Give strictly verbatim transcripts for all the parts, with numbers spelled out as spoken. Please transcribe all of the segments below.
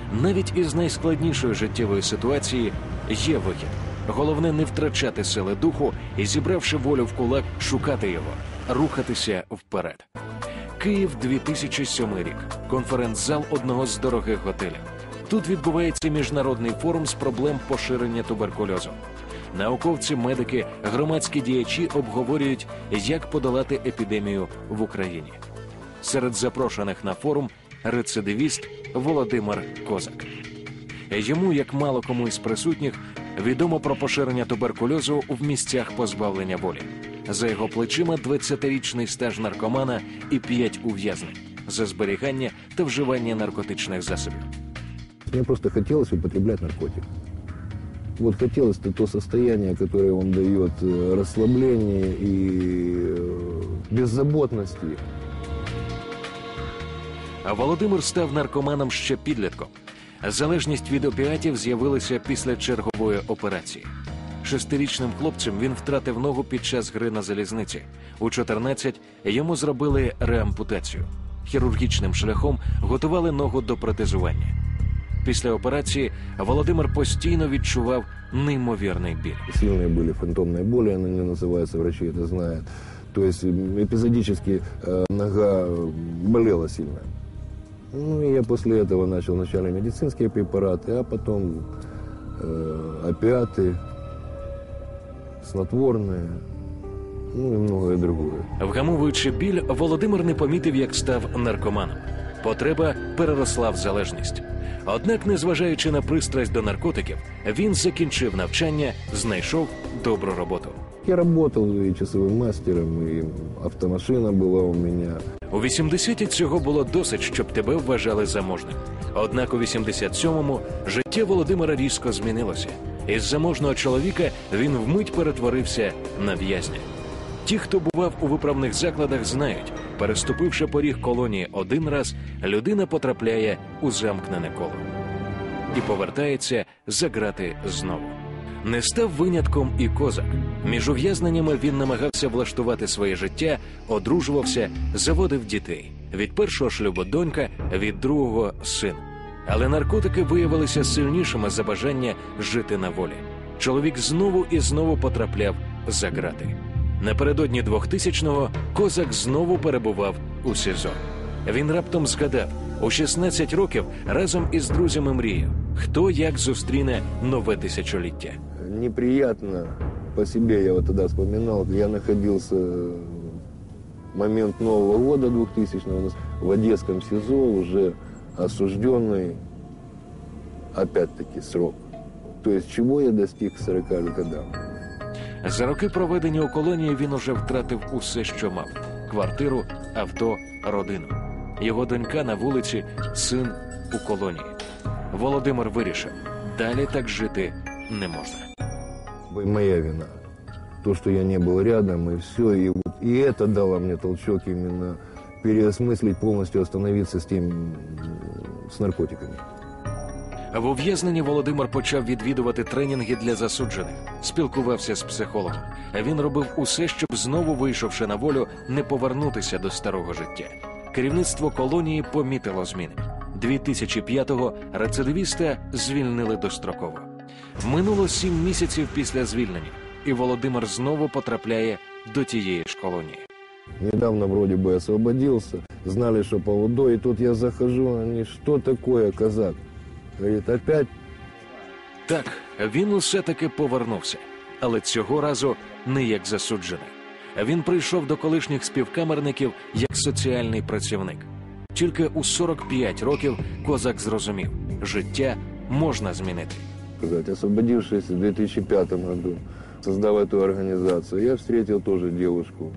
Навіть із найскладнішої життєвої ситуації є вихід. Головне не втрачати сили духу і, зібравши волю в кулак, шукати його, рухатися вперед. Київ, дві тисячі сьомий рік. Конференц-зал одного з дорогих готелів. Тут відбувається міжнародний форум з проблем поширення туберкульозу. Науковці, медики, громадські діячі обговорюють, як подолати епідемію в Україні. Серед запрошених на форум рецидивіст Володимир Козак. Йому, як мало кому із присутніх, відомо про поширення туберкульозу в місцях позбавлення волі. За його плечима двадцятирічний стаж наркомана і п'ять ув'язнень за зберігання та вживання наркотичних засобів. Мне просто хотелось употреблять наркотик. Вот хотелось то, то состояние, которое он дает, расслабление и беззаботности. А Володимир став наркоманом ще підлітком. Залежність від опіатів з'явилася після чергової операції. Шестирічним хлопцем він втратив ногу під час гри на залізниці. У чотирнадцять йому зробили реампутацію. Хірургічним шляхом готували ногу до протезування. Після операції Володимир постійно відчував неймовірний біль. Сильные были фантомные боли, они называются, врачи это знают. То есть эпизодически э, нога болела сильно. Ну и я после этого начал вначале медицинские препараты, а потом э, опиаты, снотворные, ну и многое другое. Вгамовуючи біль, Володимир не помітив, як став наркоманом. Потреба переросла в залежність. Однак, незважаючи на пристрасть до наркотиків, він закінчив навчання, знайшов добру роботу. Я работал и часовым мастером, и автомашина была у меня. У вісімдесяті цього було досить, щоб тебе вважали заможним. Однак у вісімдесят сьомому життя Володимира різко змінилося. Із заможного чоловіка він вмить перетворився на в'язня. Ті, хто бував у виправних закладах, знають, переступивши поріг колонії один раз, людина потрапляє у замкнене коло. І повертається за ґрати знову. Не став винятком і Козак. Між ув'язненнями він намагався влаштувати своє життя, одружувався, заводив дітей. Від першого шлюбу донька, від другого син. Але наркотики виявилися сильнішими за бажання жити на волі. Чоловік знову і знову потрапляв за ґрати. Напередодні двохтисячного Козак знову перебував у СІЗО. Він раптом згадав, у шістнадцять років разом із друзями мріяв, хто як зустріне нове тисячоліття. Неприятно по себе, я вот тогда вспоминал, я находился в момент Нового года двухтысячного в Одесском СИЗО, уже осужденный, опять-таки, срок. То есть чего я достиг к сорока годам? За роки, проведені у колонії, він уже втратив усе, що мав. Квартиру, авто, родину. Його донька на вулиці, син у колонії. Володимир вирішив, далі так жити не можна. Моя вина. То, что я не был рядом, и все. И, вот, и это дало мне толчок именно переосмыслить, полностью остановиться с тем, с наркотиками. В ув'язненні Володимир почав відвідувати тренінги для засуджених, спілкувався з психологом. Він робив усе, щоб знову, вийшовши на волю, не повернутися до старого життя. Керівництво колонії помітило зміни. дві тисячі п'ятого рецидивіста звільнили достроково. Минуло сім місяців після звільнення, і Володимир знову потрапляє до тієї ж колонії. Недавно вроде бы освободился, знали, что по УДО, и тут я захожу, они, что такое, Козак? Говорит, опять? Так, він усе-таки повернувся, але цього разу не як засуджений. Він прийшов до колишніх співкамерників як соціальний працівник. Тільки у сорок п'ять років Козак зрозумів, життя можна змінити. Освободившись в две тысячи пятом году, создав эту организацию, я встретил тоже девушку,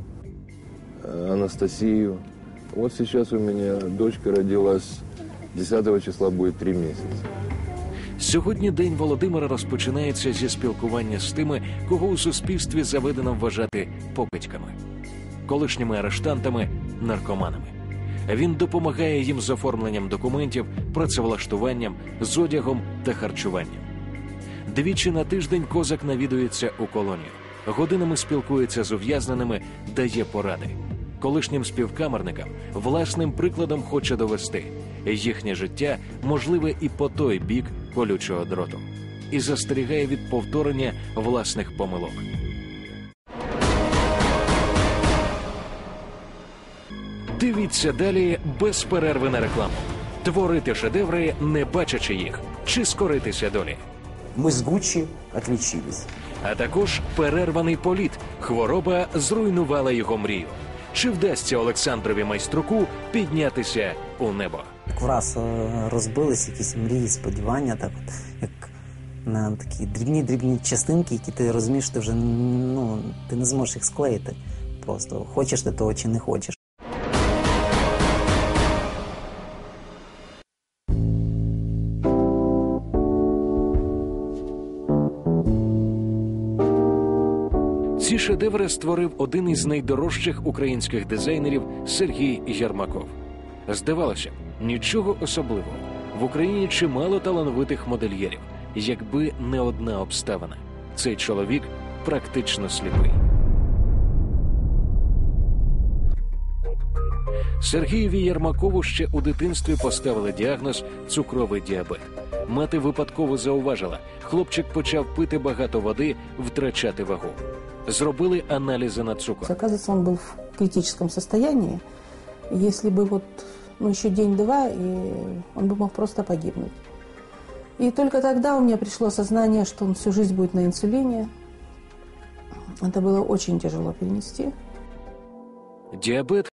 Анастасию. Вот сейчас у меня дочка родилась, десятого числа будет три месяца. Сьогодні День Володимира розпочинається зі спілкування з тими, кого у суспільстві заведено вважати покидьками. Колишніми арештантами, наркоманами. Він допомагає їм з оформленням документів, працевлаштуванням, з одягом та харчуванням. Двічі на тиждень Козак навідується у колонію. Годинами спілкується з ув'язненими, дає поради. Колишнім співкамерникам власним прикладом хоче довести. їхнє життя можливе і по той бік колючого дроту. І застерігає від повторення власних помилок. Дивіться далі без перерви на рекламу. Творити шедеври, не бачачи їх. Чи скоритися долі. Мы с Гуччи отличились. А також перерваний політ. Хвороба зруйнувала його мрію. Чи вдасться Олександрові Майструку піднятися у небо? Як враз е, розбились якісь мрії, сподівання, так от, як на такі дрібні-дрібні частинки, які ти розумієш, ти вже ну, ти не зможеш їх склеїти. Просто хочеш ти того чи не хочеш. Ці шедеври створив один із найдорожчих українських дизайнерів Сергій Єрмаков. Здавалося б, нічого особливого. В Україні чимало талановитих модельєрів, якби не одна обставина. Цей чоловік практично сліпий. Сергієві Єрмакову ще у дитинстві поставили діагноз «цукровий діабет». Мати випадково зауважила, хлопчик почав пити багато води, втрачати вагу. Зробили аналізи на цукор. Оказывается, он был в критическом состоянии. Если бы вот, ну, еще день-два, и он бы мог просто погибнуть. И только тогда у меня пришло сознание, что он всю жизнь будет на инсулине. Это было очень тяжело перенести. Діабет